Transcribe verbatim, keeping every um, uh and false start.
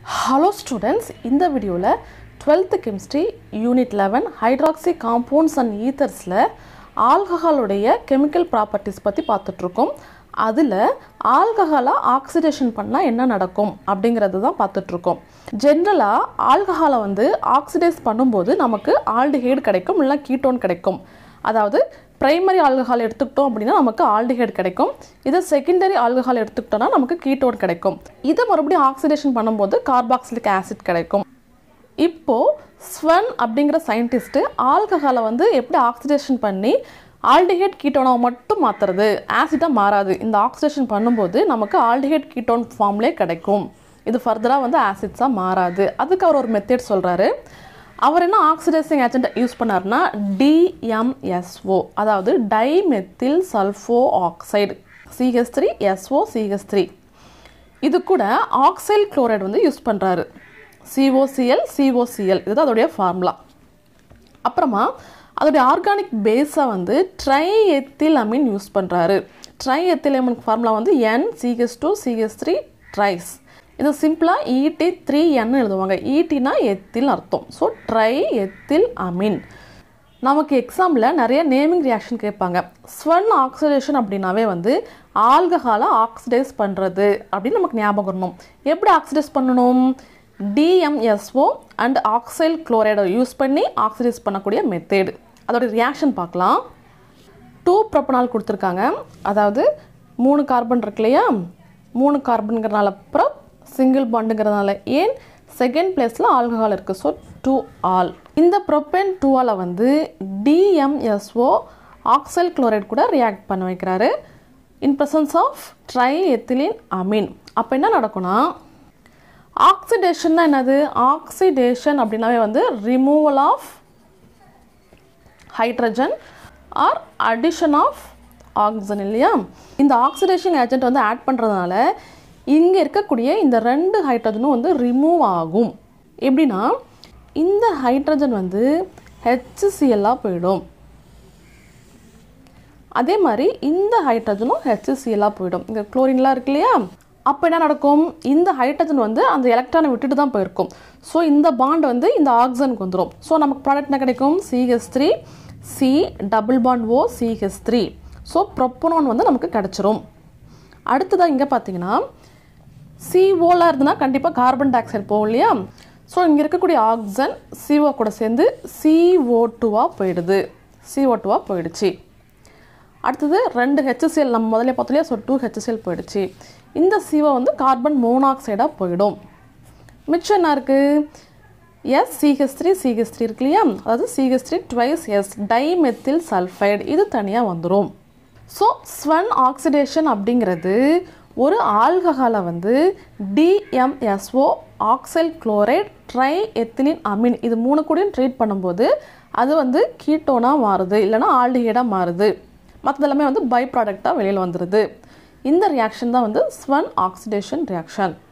Hello students, in the video la twelfth chemistry unit eleven hydroxy compounds and ethers la alcohol உடைய chemical properties பத்தி பார்த்துட்டு இருக்கோம். அதுல alcohol oxidation பண்ணா என்ன நடக்கும் அப்படிங்கறது தான் பார்த்துட்டு இருக்கோம். ஜெனரலா alcohol வந்து oxidize பண்ணும்போது நமக்கு aldehyde கிடைக்கும் இல்ல ketone கிடைக்கும். அதாவது primary alcohol எடுத்துக்கிட்டோம் அப்படினா நமக்கு aldehyde கிடைக்கும். இத secondary alcohol எடுத்துக்கிட்டோம்னா நமக்கு ketone கிடைக்கும். இத மறுபடியும் oxidation பண்ணும்போது carboxylic acid கிடைக்கும். இப்போ Swern அப்படிங்கற சயின்டிஸ்ட் ஆல்கஹாலை வந்து எப்படி ஆக்சிடேஷன் பண்ணி ஆல்டிஹைட் கீட்டோனா மட்டும் மாத்துறது, ஆசிடா மாறாது. இந்த ஆக்சிடேஷன் பண்ணும்போது நமக்கு ஆல்டிஹைட் கீட்டோன் ஃபார்ம்லயே கிடைக்கும். இது ஃபர்தரா வந்து ஆசிட்ஸா மாறாது. அதுக்கு அவர் ஒரு மெத்தட் சொல்றாரு. அவர் என்ன ஆக்சிடைசிங் ஏஜென்ட் யூஸ் பண்ணாருன்னா D M S O, அதாவது dimethyl sulphoxide C H three S O C H three. இது கூட ஆக்சைல் குளோரைடு வந்து யூஸ் பண்றாரு. C O C L C O C L இதுதான் அதோட ஃபார்முலா. அப்புறமா அதோட ஆர்கானிக் பேஸா வந்து ட்ரைஎத்திலமைன் யூஸ் பண்றாரு. ட்ரைஎத்திலமைன் ஃபார்முலா வந்து N C H two C H three thrice. இது சிம்பிளா E T three N எழுதுவாங்க. E T னா எத்தில் அர்த்தம். So triethylamine. நமக்கு எக்ஸாம்ல நிறைய நேமிங் ரியாக்ஷன் கேட்பாங்க. Swern oxidation அப்படினாவே வந்து ஆல்கஹாலை ஆக்சிடைஸ் பண்றது அப்படி நமக்கு ஞாபகம் வரணும். எப்படி ஆக்சிடைஸ் பண்ணனும்? D M S O and oxyl chloride யூஸ் பண்ணி ஆக்சிடைஸ் பண்ணக்கூடிய மெத்தட். அதோட ரியாக்ஷன் பார்க்கலாம். two propanol கொடுத்திருக்காங்க. அதாவது மூணு கார்பன் இருக்குலையா? மூணு கார்பன்ங்கறனால prop, சிங்கிள் பாண்ட்ங்கறனால ஏன் செகண்ட் பிளேஸ்ல ஆல்கஹால் இருக்கு. So two ol. இந்த propane two ஆல வந்து D M S O oxyl chloride கூட ரியாக்ட் பண்ண வைக்கிறாரு in presence of triethylene amine. அப்ப என்ன நடக்கும்னா ஆக்சிடேஷன் என்னது? ஆக்சிடேஷன் அப்படினாவே வந்து removal of hydrogen or addition of oxygen இல்லையா? இந்த ஆக்சிடேஷன் ஏஜென்ட் வந்து ஆட் பண்றதுனால இங்க இருக்கக்கூடிய இந்த ரெண்டு ஹைட்ரஜனும் வந்து ரிமூவ் ஆகும். எப்படின்னா இந்த ஹைட்ரஜன் வந்து HCl ஆ போய்டும். அதே மாதிரி இந்த ஹைட்ரஜனும் HCl ஆ போய்டும். இங்க குளோரின்லாம் இருக்கு இல்லையா? அப்ப என்ன நடக்கும்? இந்த ஹைட்ரஜன் வந்து அந்த எலக்ட்ரானை விட்டுட்டு தான் போயிருக்கும். சோ இந்த பாண்ட் வந்து இந்த ஆக்சிஜனுக்கு வந்துரும். சோ நமக்கு ப்ராடக்ட் என்ன கிடைக்கும்? C H three C double bond O C H three. So propanone வந்து நமக்கு கிடைச்சிரும். அடுத்ததா இங்க பாத்தீங்கன்னா C O ல இருந்தனா கண்டிப்பா கார்பன் டை ஆக்சைடு போகும் இல்லையா? சோ இங்க இருக்கக்கூடிய ஆக்சிஜன் C O கூட சேர்ந்து C O two ஆ போயிடுது. C O two ஆ போயிடுச்சு. அடுத்தது ரெண்டு HCl நம்ம முதல்ல பார்த்தோம்லையா? சோ two HCl போயிடுச்சு. இந்த C O வந்து கார்பன் மோனாக்சைடா போய்டும். மிச்சம் என்ன இருக்கு? S C H three C H three இருக்கு இல்லையா? அதாவது C H three twice S dimethyl sulphide இது தனியா வந்துரும். சோ Swern oxidation அப்படிங்கிறது ஒரு ஆல்கஹாலை வந்து D M S O oxalyl chloride triethylene amine இது மூணு கூடயும் ட்ரீட் பண்ணும்போது அது வந்து கீட்டோனா மாறுது இல்லனா ஆல்டிஹைடா மாறுது. மத்ததெல்லாம் வந்து பை ப்ராடக்ட்டா வெளியில வந்துருது. இந்த ரியாக்ஷன் தான் வந்து Swern oxidation reaction.